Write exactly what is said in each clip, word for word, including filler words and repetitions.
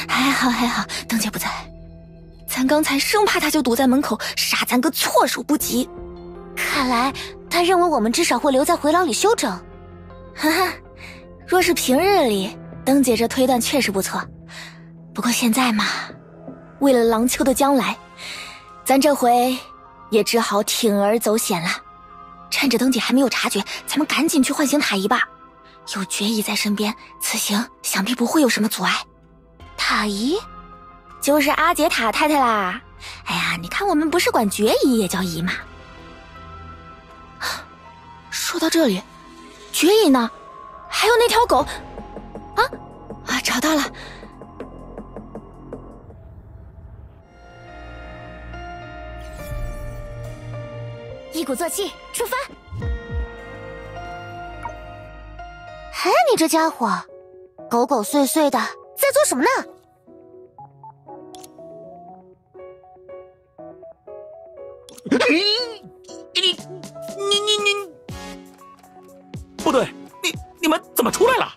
还好还好，灯姐不在。咱刚才生怕他就堵在门口，杀咱个措手不及。 看来他认为我们至少会留在回廊里休整。 哈哈，若是平日里，灯姐这推断确实不错。不过现在嘛，为了廊丘的将来，咱这回也只好铤而走险了。趁着灯姐还没有察觉，咱们赶紧去唤醒塔姨吧。有决姨在身边，此行想必不会有什么阻碍。 塔姨？ 就是阿杰塔太太啦。哎呀，你看我们不是管决姨也叫姨吗？说到这里，决姨呢？还有那条狗啊啊，找到了。 一鼓作气，出发！哎，你这家伙，狗狗祟祟的，在做什么呢？ 你你你你你，不对，你你们怎么出来了？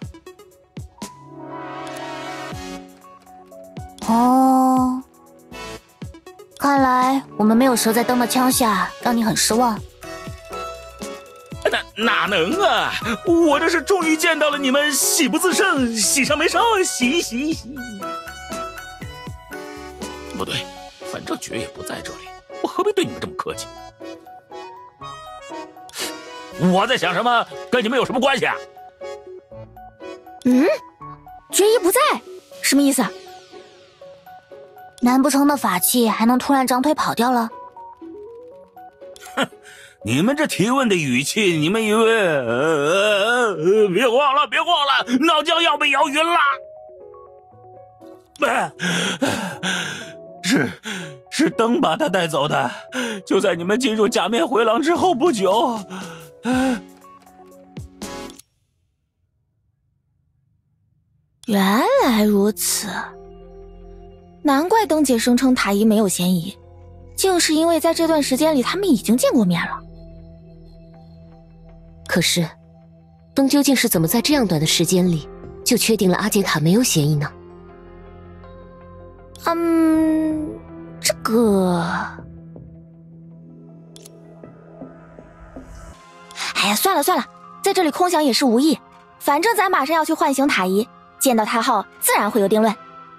哦，看来我们没有折在灯的枪下，让你很失望。 哪哪能啊！我这是终于见到了你们，喜不自胜，喜上眉梢，喜喜喜！不对，反正绝也不在这里，我何必对你们这么客气？我在想什么，跟你们有什么关系啊？ 嗯，决姨不在，什么意思？ 难不成那法器还能突然长腿跑掉了？ 哼，你们这提问的语气，你们以为……呃呃、别慌了，别慌了，脑浆要被摇匀了。呃、是是灯把他带走的，就在你们进入假面回廊之后不久。呃、 原来如此。难怪灯姐声称塔姨没有嫌疑，竟是因为在这段时间里他们已经见过面了。 可是，灯究竟是怎么在这样短的时间里就确定了阿杰塔没有嫌疑呢？ 嗯，这个……哎呀，算了算了，在这里空想也是无益。反正咱马上要去唤醒塔姨，见到她后自然会有定论。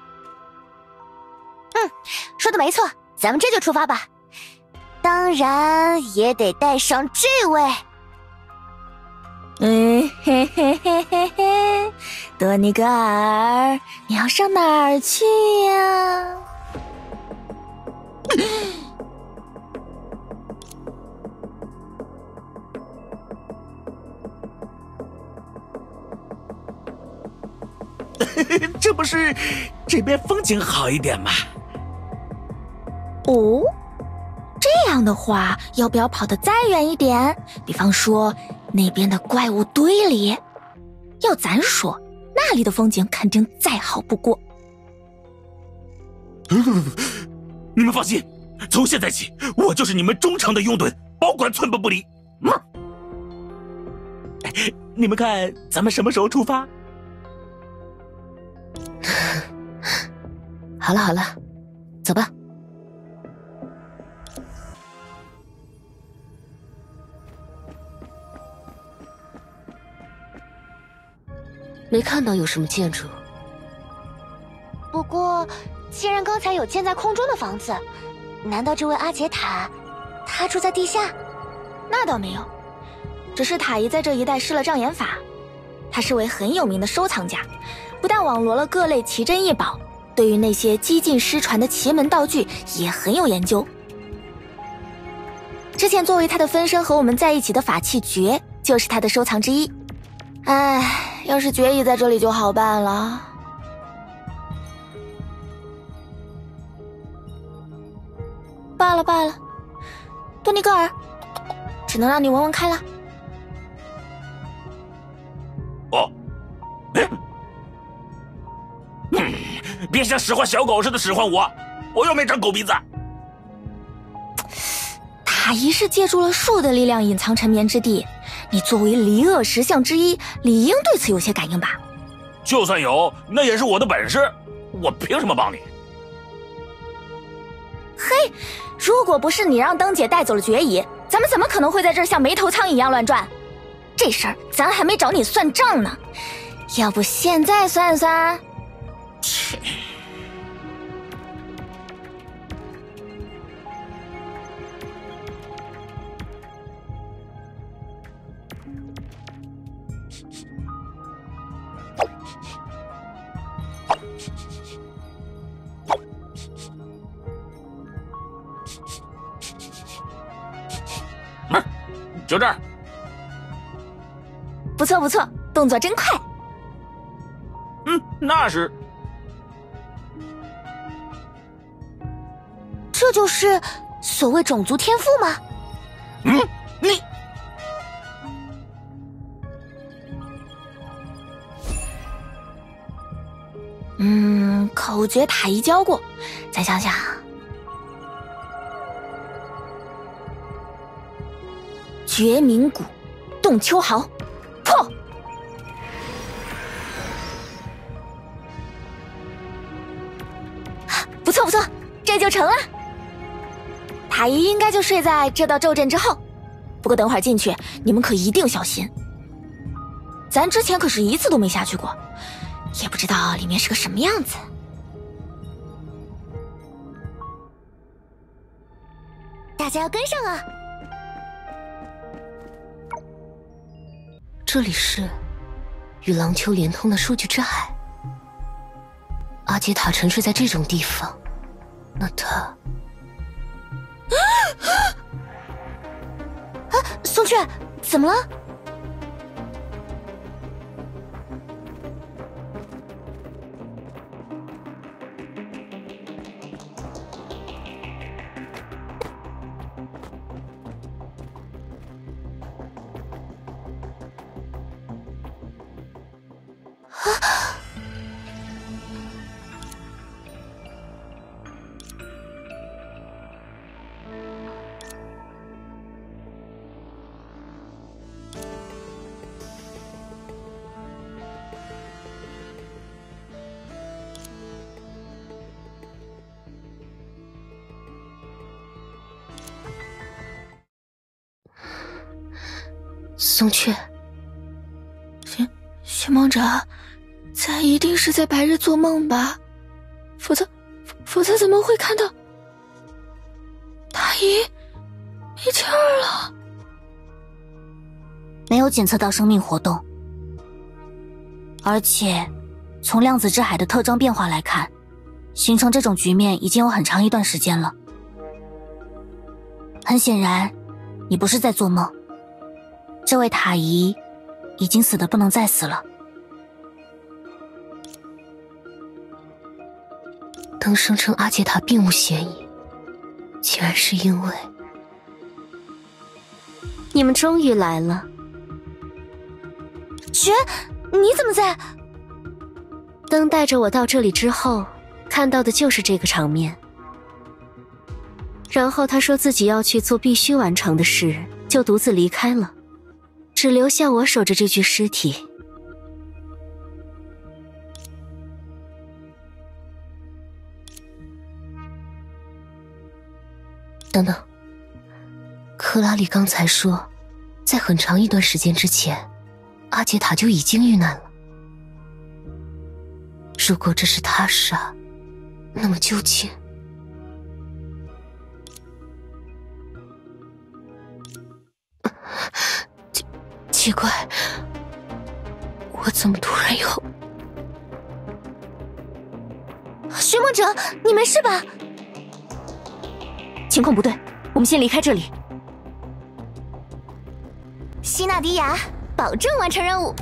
嗯，说的没错，咱们这就出发吧。当然也得带上这位。 嗯嘿嘿嘿嘿嘿，多尼格尔，你要上哪儿去呀？ 这不是这边风景好一点吗？ 哦，这样的话，要不要跑得再远一点？比方说那边的怪物堆里。要咱说，那里的风景肯定再好不过。 你们放心，从现在起，我就是你们忠诚的拥趸，保管寸步不离。嗯，你们看，咱们什么时候出发？ 好了好了，走吧。没看到有什么建筑。 不过，既然刚才有建在空中的房子，难道这位阿杰塔，他住在地下？ 那倒没有，只是塔姨在这一带施了障眼法。他是位很有名的收藏家，不但网罗了各类奇珍异宝，对于那些几近失传的奇门道具也很有研究。之前作为他的分身和我们在一起的法器诀，就是他的收藏之一。唉，要是决意在这里就好办了。罢了罢了，多尼格尔，只能让你闻闻看了。 哦，嗯，别像使唤小狗似的使唤我，我又没长狗鼻子。 塔姨是借助了树的力量隐藏沉眠之地，你作为离恶十象之一，理应对此有些感应吧？ 就算有，那也是我的本事。 我凭什么帮你？ 嘿，如果不是你让灯姐带走了决议，咱们怎么可能会在这儿像没头苍蝇一样乱转？这事儿咱还没找你算账呢，要不现在算算？ 切！嗯，就这儿。 不错不错，动作真快。 嗯，那是。 这就是所谓种族天赋吗？ 嗯，你。 嗯，口诀塔一教过，再想想。决明谷，动秋毫，破！不错不错，这就成了。塔姨应该就睡在这道咒阵之后，不过等会儿进去，你们可一定小心。咱之前可是一次都没下去过，也不知道里面是个什么样子。 大家要跟上啊！ 这里是与廊丘连通的数据之海。阿杰塔沉睡在这种地方，那他…… 啊，松雀，怎么了？ 松雀， 寻寻梦者，咱一定是在白日做梦吧？否则，否则怎么会看到大姨没气儿了？ 没有检测到生命活动，而且从量子之海的特征变化来看，形成这种局面已经有很长一段时间了。很显然，你不是在做梦。这位塔姨已经死得不能再死了。 灯声称阿杰塔并无嫌疑，竟然是因为…… 你们终于来了。 雪，你怎么在？ 灯带着我到这里之后，看到的就是这个场面。然后他说自己要去做必须完成的事，就独自离开了。只留下我守着这具尸体。 等等，克拉里刚才说，在很长一段时间之前，阿杰塔就已经遇难了。如果这是他杀，那么究竟……奇怪，我怎么突然有…… 寻梦者，你没事吧？ 情况不对，我们先离开这里。 希纳迪亚，保证完成任务。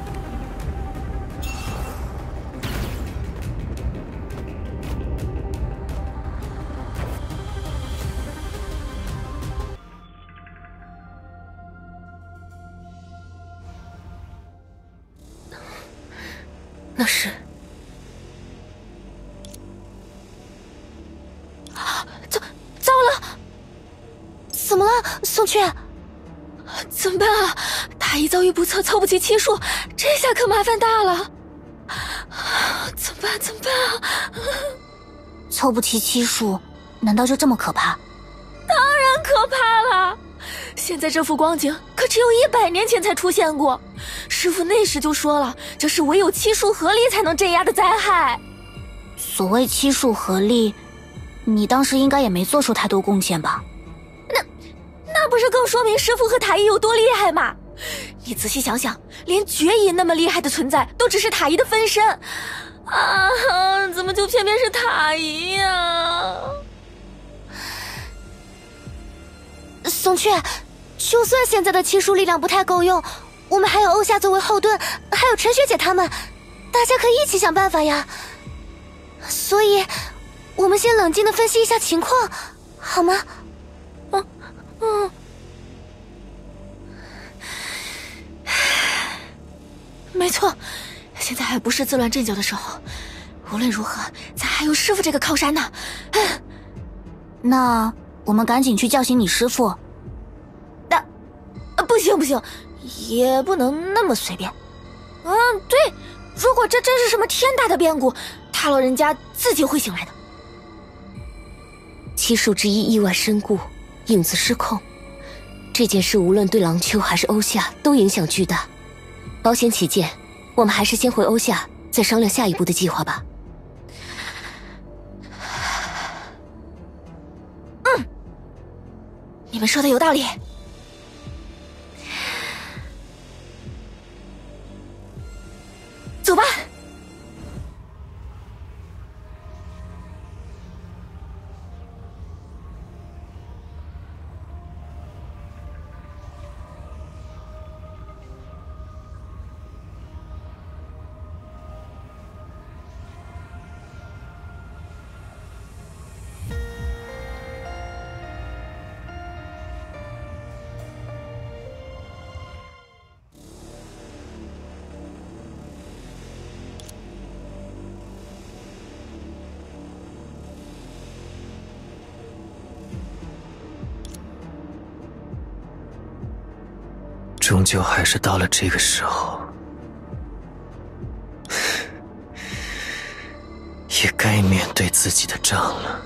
那是…… 糟糟了！ 怎么了，宋雀？ 怎么办啊？大姨遭遇不测，凑不齐七数，这下可麻烦大了。 怎么办？怎么办啊？ 凑不齐七数，难道就这么可怕？ 当然可怕了！现在这副光景可只有一百年前才出现过。师傅那时就说了，这是唯有七术合力才能镇压的灾害。 所谓七术合力，你当时应该也没做出太多贡献吧？ 那那不是更说明师傅和塔医有多厉害吗？你仔细想想，连绝艺那么厉害的存在，都只是塔医的分身啊！怎么就偏偏是塔医呀？ 松雀，就算现在的七术力量不太够用，我们还有欧夏作为后盾，还有陈学姐他们，大家可以一起想办法呀。所以，我们先冷静的分析一下情况，好吗？ 嗯嗯。没错，现在还不是自乱阵脚的时候。无论如何，咱还有师傅这个靠山呢。 那我们赶紧去叫醒你师傅。 那、啊，不行不行，也不能那么随便。嗯，对，如果这真是什么天大的变故，他老人家自己会醒来的。 七术之一意外身故，影子失控，这件事无论对郎秋还是欧夏都影响巨大。保险起见，我们还是先回欧夏，再商量下一步的计划吧。 嗯，你们说的有道理。走吧。 终究还是到了这个时候，也该面对自己的账了。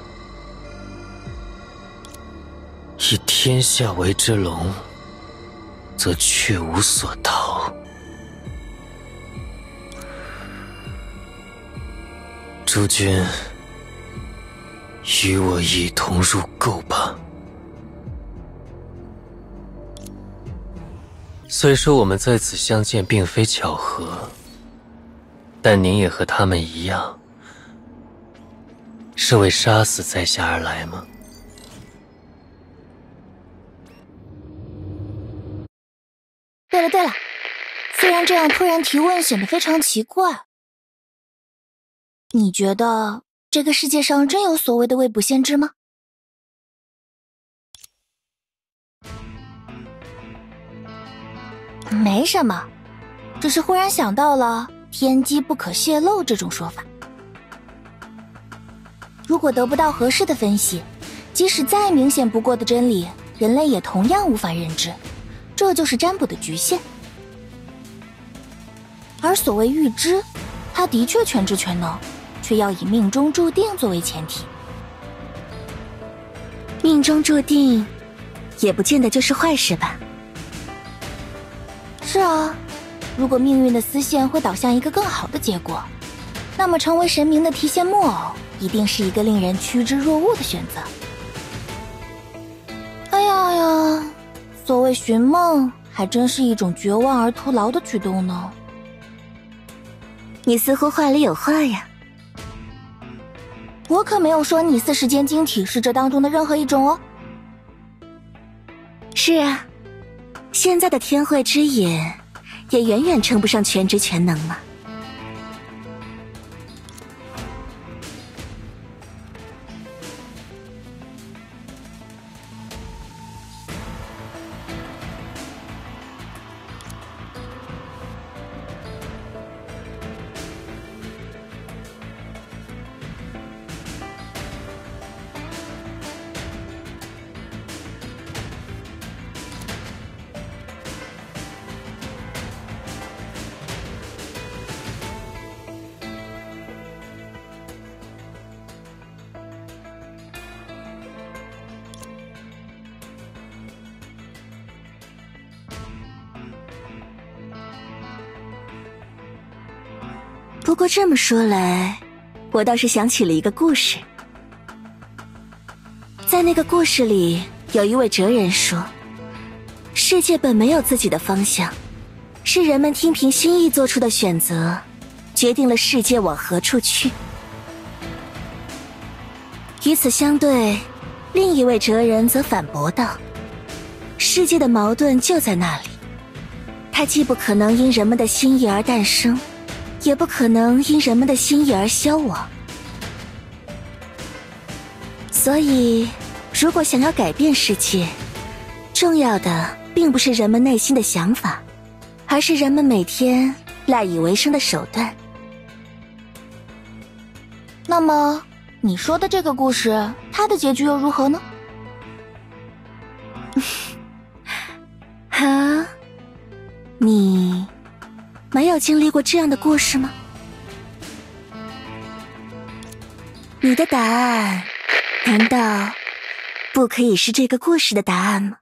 以天下为之龙，则却无所逃。诸君，与我一同入垢吧。虽说我们在此相见并非巧合，但您也和他们一样，是为杀死在下而来吗？ 对了对了，虽然这样突然提问显得非常奇怪，你觉得这个世界上真有所谓的未卜先知吗？没什么，只是忽然想到了天机不可泄露这种说法。如果得不到合适的分析，即使再明显不过的真理，人类也同样无法认知，这就是占卜的局限。而所谓预知，它的确全知全能，却要以命中注定作为前提。 命中注定，也不见得就是坏事吧？ 是啊，如果命运的丝线会导向一个更好的结果，那么成为神明的提线木偶，一定是一个令人趋之若鹜的选择。哎呀哎呀，所谓寻梦，还真是一种绝望而徒劳的举动呢。 你似乎话里有话呀。 我可没有说你似时间晶体是这当中的任何一种哦。 是啊，现在的天慧之眼也远远称不上全知全能嘛。 不过这么说来，我倒是想起了一个故事。在那个故事里，有一位哲人说，世界本没有自己的方向，是人们听凭心意做出的选择，决定了世界往何处去。与此相对，另一位哲人则反驳道，世界的矛盾就在那里，它既不可能因人们的心意而诞生，也不可能因人们的心意而消亡。所以，如果想要改变世界，重要的并不是人们内心的想法，而是人们每天赖以为生的手段。 那么，你说的这个故事，它的结局又如何呢？ 哈，你没有经历过这样的故事吗？你的答案难道不可以是这个故事的答案吗？